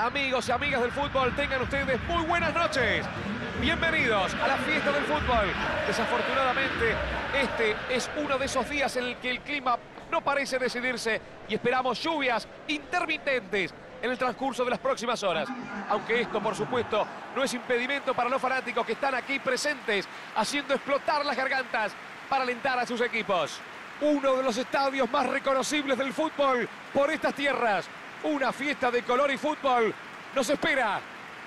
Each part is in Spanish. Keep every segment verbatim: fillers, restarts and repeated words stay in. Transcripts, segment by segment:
Amigos y amigas del fútbol, tengan ustedes muy buenas noches. Bienvenidos a la fiesta del fútbol. Desafortunadamente, este es uno de esos días en el que el clima no parece decidirse y esperamos lluvias intermitentes en el transcurso de las próximas horas. Aunque esto, por supuesto, no es impedimento para los fanáticos que están aquí presentes, haciendo explotar las gargantas para alentar a sus equipos. Uno de los estadios más reconocibles del fútbol por estas tierras. Una fiesta de color y fútbol nos espera.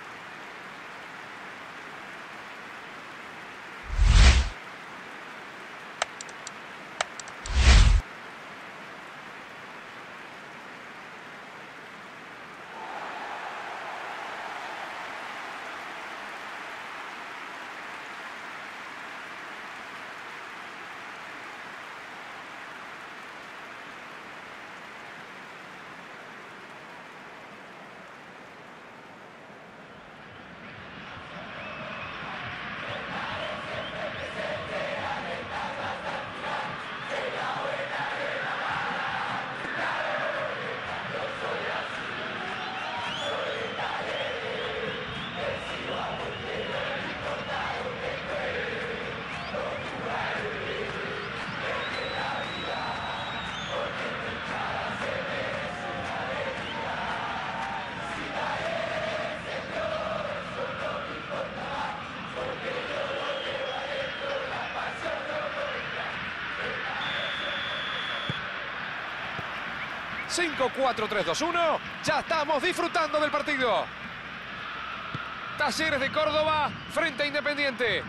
cinco, cuatro, tres, dos, uno. Ya estamos disfrutando del partido. Talleres de Córdoba frente a Independiente.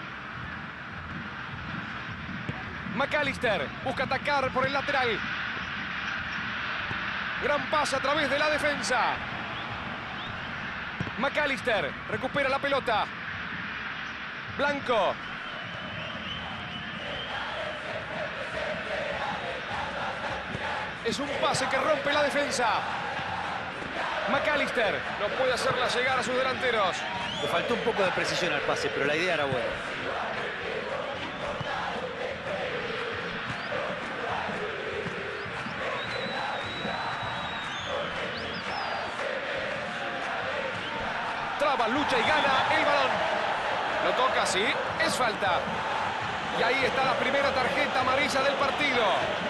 McAllister busca atacar por el lateral. Gran pase a través de la defensa. McAllister recupera la pelota. Blanco. Es un pase que rompe la defensa. McAllister no puede hacerla llegar a sus delanteros. Le faltó un poco de precisión al pase, pero la idea era buena. Traba, lucha y gana el balón. Lo toca, sí, es falta. Y ahí está la primera tarjeta amarilla del partido.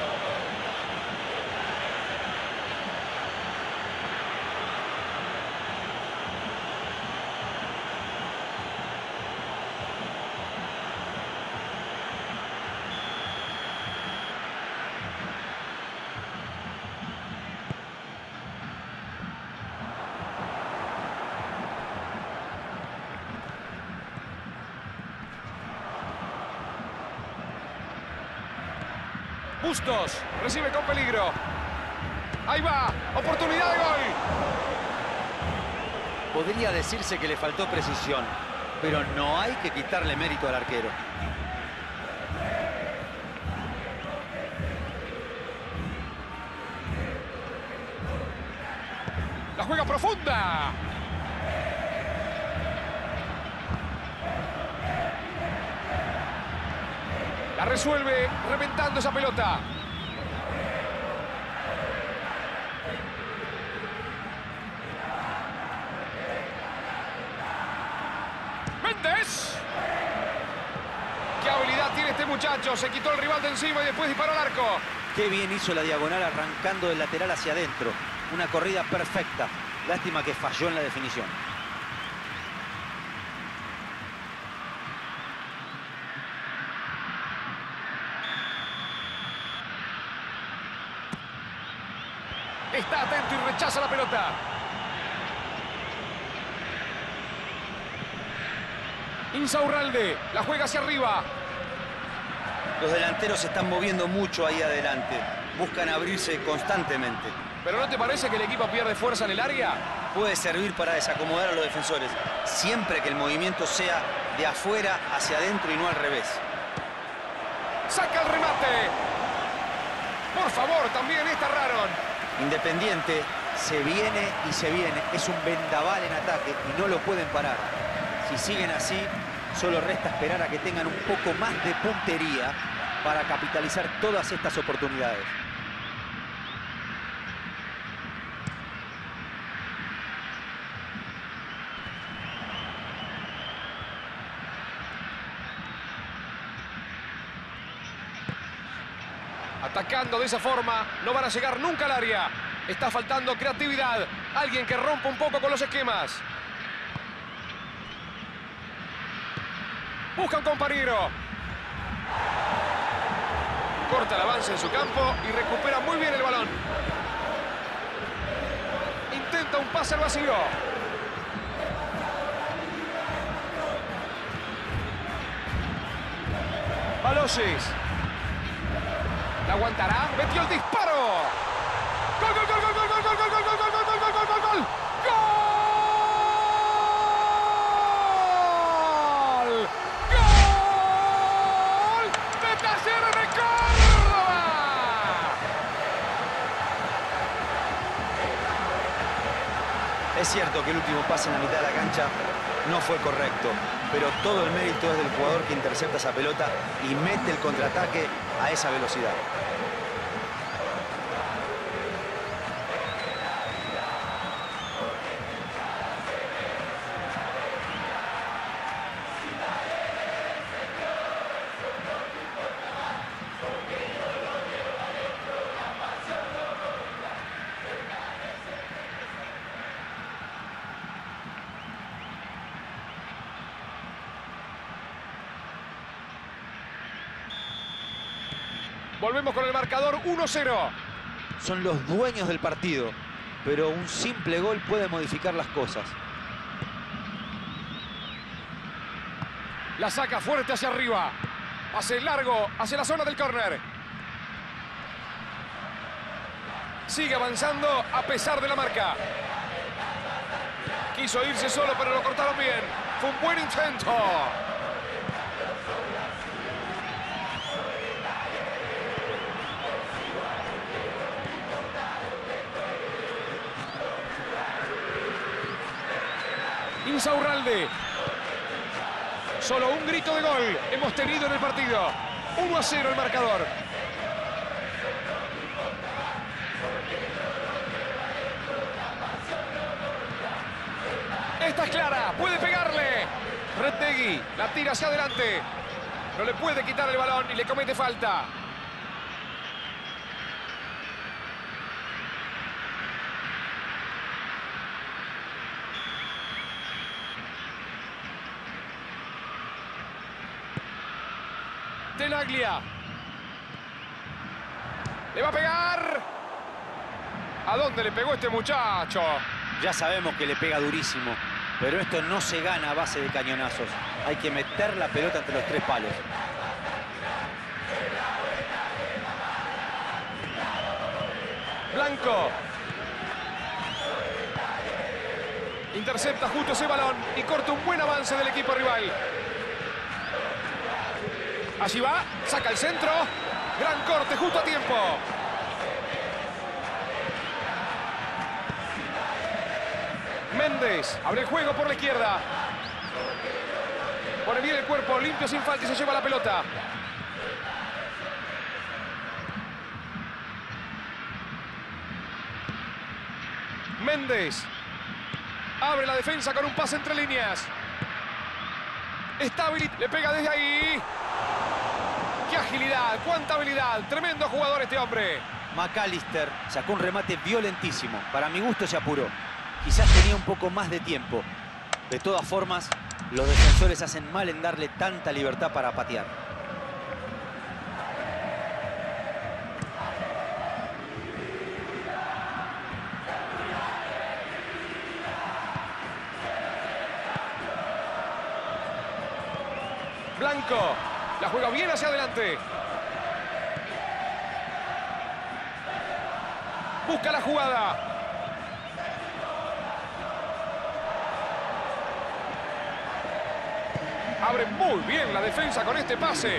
Bustos recibe con peligro. Ahí va, oportunidad de gol. Podría decirse que le faltó precisión, pero no hay que quitarle mérito al arquero. La juega profunda. La resuelve reventando esa pelota. Méndez. Qué habilidad tiene este muchacho. Se quitó el rival de encima y después disparó al arco. Qué bien hizo la diagonal arrancando del lateral hacia adentro. Una corrida perfecta. Lástima que falló en la definición. Está atento y rechaza la pelota. Insaurralde la juega hacia arriba. Los delanteros se están moviendo mucho ahí adelante. Buscan abrirse constantemente. ¿Pero no te parece que el equipo pierde fuerza en el área? Puede servir para desacomodar a los defensores, siempre que el movimiento sea de afuera hacia adentro y no al revés. ¡Saca el remate! Por favor, también esta Raron. Independiente se viene y se viene. Es un vendaval en ataque y no lo pueden parar. Si siguen así, solo resta esperar a que tengan un poco más de puntería para capitalizar todas estas oportunidades. Atacando de esa forma, no van a llegar nunca al área. Está faltando creatividad. Alguien que rompa un poco con los esquemas. Busca un compañero. Corta el avance en su campo y recupera muy bien el balón. Intenta un pase al vacío. Balosis. ¿La aguantará? ¡Metió el disparo! ¡Gol, gol, gol, gol, gol, gol, gol, gol, gol, gol, gol, gol, gol, gol, gol, gol! ¡Gol! ¡Gol! ¡De Talleres de Córdoba! Es cierto que el último pase en la mitad de la cancha no fue correcto, pero todo el mérito es del jugador que intercepta esa pelota y mete el contraataque a esa velocidad. Volvemos con el marcador uno cero. Son los dueños del partido, pero un simple gol puede modificar las cosas. La saca fuerte hacia arriba. Pase largo hacia la zona del córner. Sigue avanzando a pesar de la marca. Quiso irse solo, pero lo cortaron bien. Fue un buen intento. Insaurralde. Solo un grito de gol hemos tenido en el partido. uno a cero el marcador. Esta es clara, puede pegarle. Rettegui la tira hacia adelante. No le puede quitar el balón y le comete falta. Tenaglia. Le va a pegar. ¿A dónde le pegó este muchacho? Ya sabemos que le pega durísimo, pero esto no se gana a base de cañonazos. Hay que meter la pelota entre los tres palos. Blanco. Intercepta justo ese balón y corta un buen avance del equipo rival. Allí va, saca el centro. Gran corte justo a tiempo. Méndez abre el juego por la izquierda. Pone bien el cuerpo, limpio sin falta y se lleva la pelota. Méndez. Abre la defensa con un pase entre líneas. Está habilitado, le pega desde ahí. ¡Qué agilidad! ¡Cuánta habilidad! Tremendo jugador este hombre. McAllister sacó un remate violentísimo. Para mi gusto se apuró. Quizás tenía un poco más de tiempo. De todas formas, los defensores hacen mal en darle tanta libertad para patear. Blanco. La juega bien hacia adelante. Busca la jugada. Abre muy bien la defensa con este pase.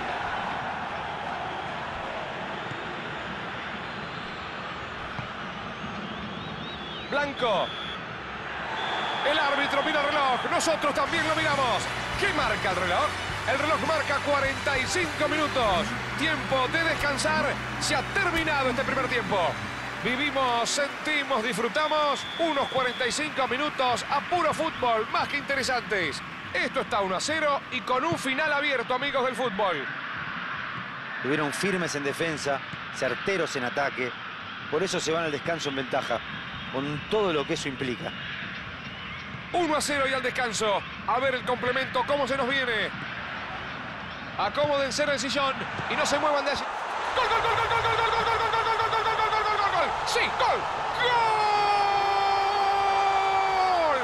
Blanco. El árbitro mira el reloj. Nosotros también lo miramos. ¿Qué marca el reloj? El reloj marca cuarenta y cinco minutos. Tiempo de descansar. Se ha terminado este primer tiempo. Vivimos, sentimos, disfrutamos unos cuarenta y cinco minutos a puro fútbol, más que interesantes. Esto está uno a cero y con un final abierto, amigos del fútbol. Estuvieron firmes en defensa, certeros en ataque. Por eso se van al descanso en ventaja, con todo lo que eso implica. uno a cero y al descanso. A ver el complemento, cómo se nos viene. Acomódense en el sillón y no se muevan de allí. ¡Gol, gol, gol, gol, gol, gol, gol, gol, gol, gol, gol, gol, gol, gol, gol, gol, gol! ¡Sí, gol! ¡Gol!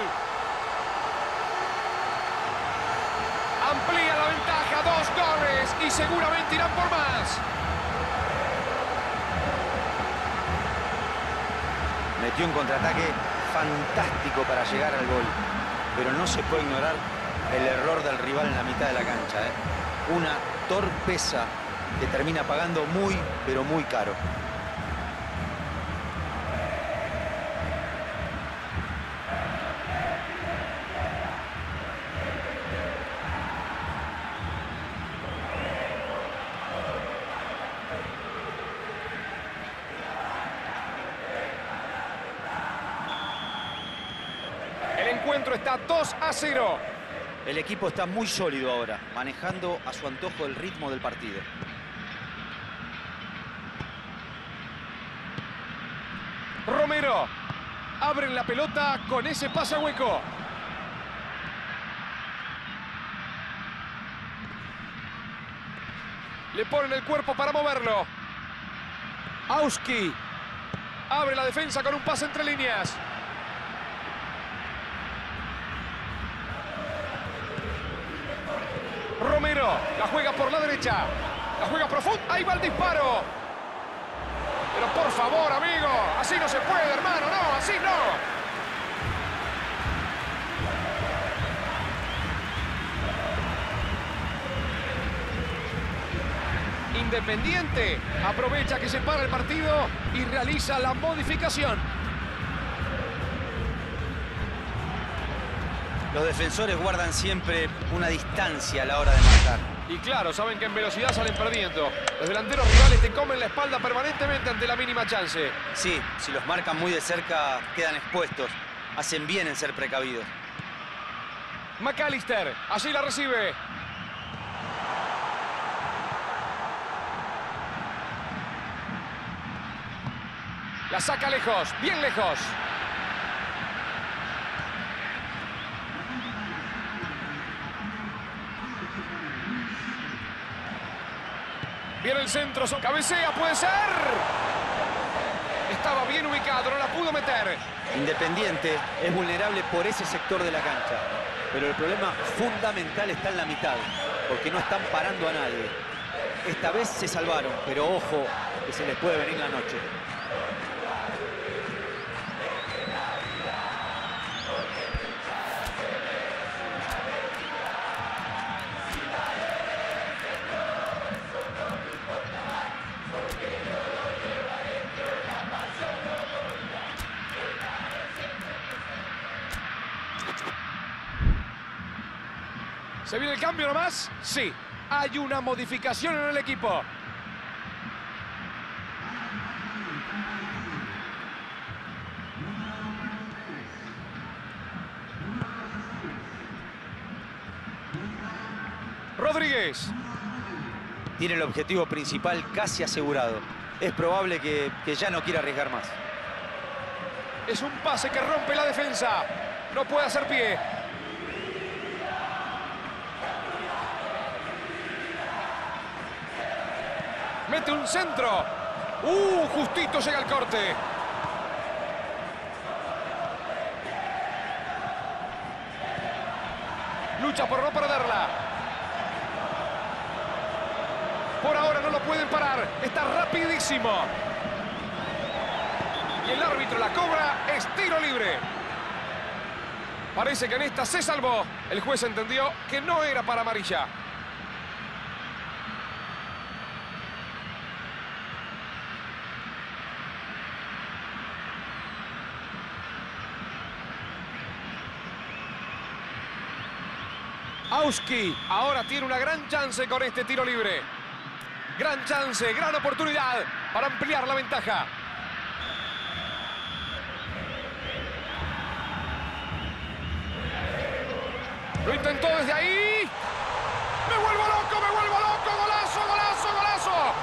Amplía la ventaja, dos goles y seguramente irán por más. Metió un contraataque fantástico para llegar al gol, pero no se puede ignorar el error del rival en la mitad de la cancha, ¿eh? Una torpeza que termina pagando muy, pero muy caro. El encuentro está dos a cero. El equipo está muy sólido ahora, manejando a su antojo el ritmo del partido. Romero. Abren la pelota con ese pase hueco. Le ponen el cuerpo para moverlo. Auski. Abre la defensa con un pase entre líneas. Romero, la juega por la derecha, la juega profunda, ahí va el disparo. Pero por favor, amigo, así no se puede, hermano, no, así no. Independiente aprovecha que se para el partido y realiza la modificación. Los defensores guardan siempre una distancia a la hora de marcar. Y claro, saben que en velocidad salen perdiendo. Los delanteros rivales te comen la espalda permanentemente ante la mínima chance. Sí, si los marcan muy de cerca, quedan expuestos. Hacen bien en ser precavidos. McAllister, allí la recibe. La saca lejos, bien lejos. Viene el centro, cabecea, puede ser. Estaba bien ubicado, no la pudo meter. Independiente es vulnerable por ese sector de la cancha. Pero el problema fundamental está en la mitad, porque no están parando a nadie. Esta vez se salvaron, pero ojo, que se les puede venir la noche. ¿Se viene el cambio nomás? Sí, hay una modificación en el equipo. Rodríguez. Tiene el objetivo principal casi asegurado. Es probable que, que ya no quiera arriesgar más. Es un pase que rompe la defensa. No puede hacer pie. Mete un centro. Uh, justito llega el corte. Lucha por no perderla. Por ahora no lo pueden parar. Está rapidísimo. Y el árbitro la cobra. Es tiro libre. Parece que en esta se salvó. El juez entendió que no era para amarilla. Auski ahora tiene una gran chance con este tiro libre. Gran chance, gran oportunidad para ampliar la ventaja. Lo intentó desde ahí. ¡Me vuelvo loco, me vuelvo loco! ¡Golazo, golazo, golazo!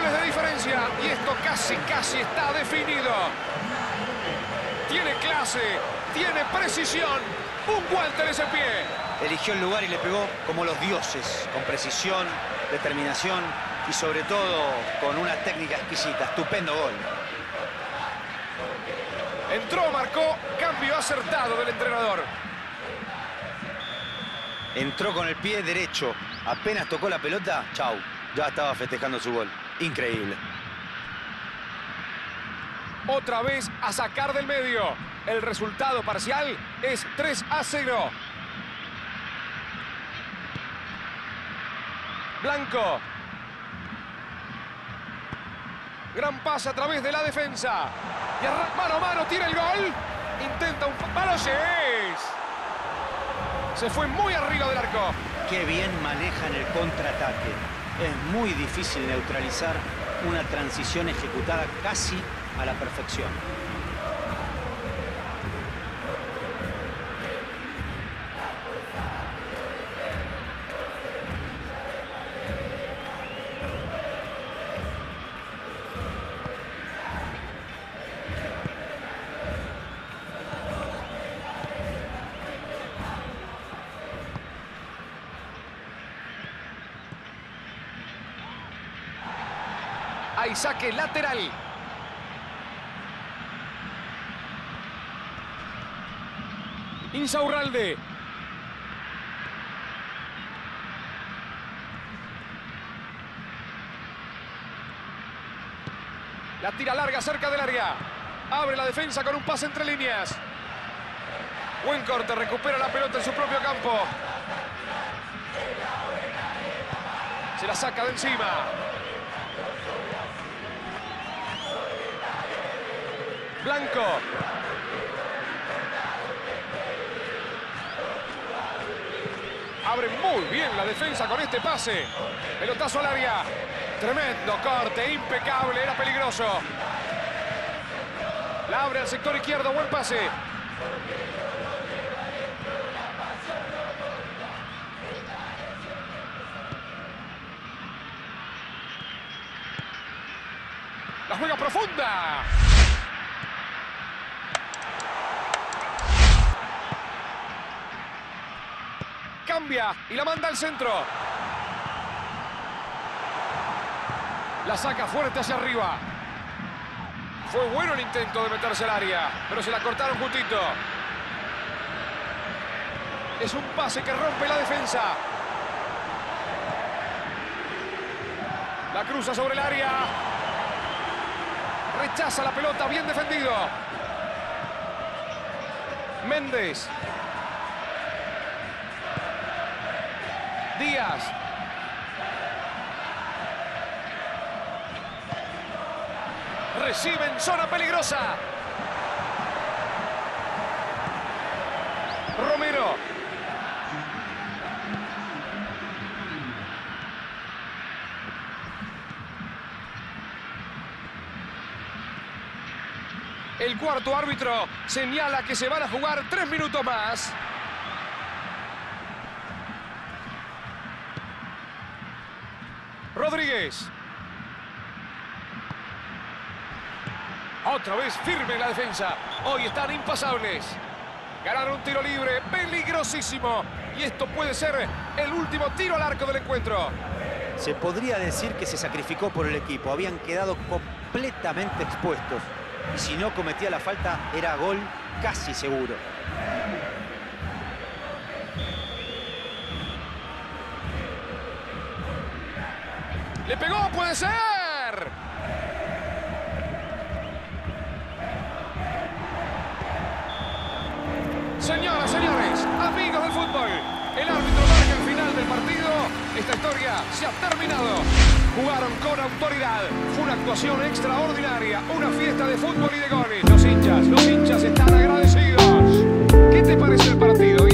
goles de diferencia y esto casi, casi está definido. Tiene clase, tiene precisión. Un Walter ese pie. Eligió el lugar y le pegó como los dioses, con precisión, determinación y sobre todo con una técnica exquisita. Estupendo gol. Entró, marcó, cambio acertado del entrenador. Entró con el pie derecho. Apenas tocó la pelota, chau. Ya estaba festejando su gol. Increíble. Otra vez a sacar del medio. El resultado parcial es tres a cero. Blanco. Gran pase a través de la defensa. Y mano a mano, tira el gol. Intenta un... ¡Baloyes! Se fue muy arriba del arco. Qué bien manejan el contraataque. Es muy difícil neutralizar una transición ejecutada casi a la perfección. Hay saque lateral. Insaurralde. La tira larga cerca del área. Abre la defensa con un pase entre líneas. Buen corte, recupera la pelota en su propio campo. Se la saca de encima. Blanco. Abre muy bien la defensa con este pase. Pelotazo al área. Tremendo corte, impecable, era peligroso. La abre al sector izquierdo, buen pase. La juega profunda. Cambia y la manda al centro. La saca fuerte hacia arriba. Fue bueno el intento de meterse al área, pero se la cortaron justito. Es un pase que rompe la defensa. La cruza sobre el área. Rechaza la pelota, bien defendido. Méndez. Díaz. Recibe en zona peligrosa. Romero. El cuarto árbitro señala que se van a jugar tres minutos más. Rodríguez. Otra vez firme la defensa. Hoy están impasables. Ganaron un tiro libre peligrosísimo. Y esto puede ser el último tiro al arco del encuentro. Se podría decir que se sacrificó por el equipo. Habían quedado completamente expuestos. Y si no cometía la falta, era gol casi seguro. ¡Le pegó! ¡Puede ser! Señoras, señores, amigos del fútbol, el árbitro marca el final del partido. Esta historia se ha terminado. Jugaron con autoridad. Fue una actuación extraordinaria. Una fiesta de fútbol y de goles. Los hinchas, los hinchas están agradecidos. ¿Qué te parece el partido?